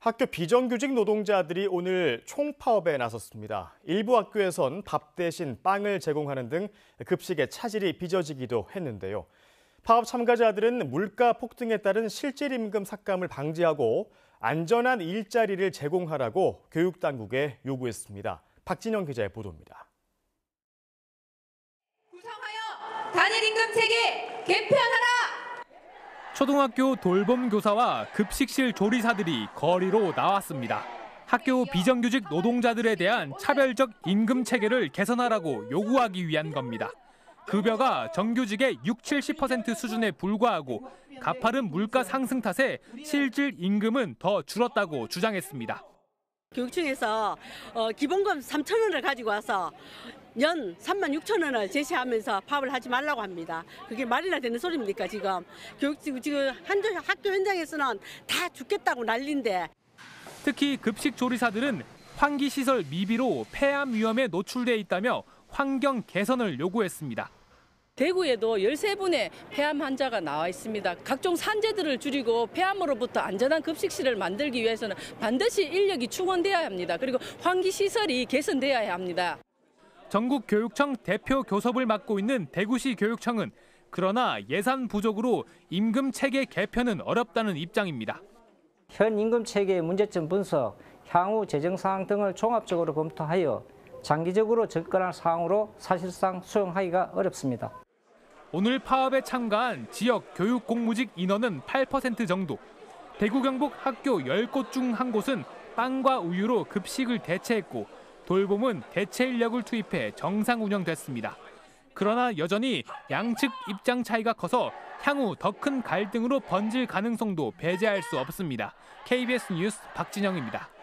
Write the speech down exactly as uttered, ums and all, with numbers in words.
학교 비정규직 노동자들이 오늘 총파업에 나섰습니다. 일부 학교에선 밥 대신 빵을 제공하는 등 급식의 차질이 빚어지기도 했는데요. 파업 참가자들은 물가 폭등에 따른 실질 임금 삭감을 방지하고 안전한 일자리를 제공하라고 교육당국에 요구했습니다. 박진영 기자의 보도입니다. 구성하여 단일 임금 체계 개편하라! 초등학교 돌봄 교사와 급식실 조리사들이 거리로 나왔습니다. 학교 비정규직 노동자들에 대한 차별적 임금 체계를 개선하라고 요구하기 위한 겁니다. 급여가 정규직의 육십, 칠십 퍼센트 수준에 불과하고 가파른 물가 상승 탓에 실질 임금은 더 줄었다고 주장했습니다. 교육청에서 어, 기본금 삼천 원을 가지고 와서 연 삼만 육천 원을 제시하면서 파업을 하지 말라고 합니다. 그게 말이나 되는 소리입니까 지금. 교육 지금 한 학교 현장에서는 다 죽겠다고 난리인데. 특히 급식 조리사들은 환기시설 미비로 폐암 위험에 노출돼 있다며 환경 개선을 요구했습니다. 대구에도 열세 분의 폐암 환자가 나와 있습니다. 각종 산재들을 줄이고 폐암으로부터 안전한 급식실을 만들기 위해서는 반드시 인력이 충원돼야 합니다. 그리고 환기시설이 개선돼야 합니다. 전국교육청 대표 교섭을 맡고 있는 대구시 교육청은 그러나 예산 부족으로 임금 체계 개편은 어렵다는 입장입니다. 현 임금 체계의 문제점 분석, 향후 재정 사항 등을 종합적으로 검토하여 장기적으로 접근할 사항으로 사실상 수용하기가 어렵습니다. 오늘 파업에 참가한 지역 교육 공무직 인원은 팔 퍼센트 정도. 대구 경북 학교 열 곳 중 한 곳은 빵과 우유로 급식을 대체했고 돌봄은 대체 인력을 투입해 정상 운영됐습니다. 그러나 여전히 양측 입장 차이가 커서 향후 더 큰 갈등으로 번질 가능성도 배제할 수 없습니다. 케이비에스 뉴스 박진영입니다.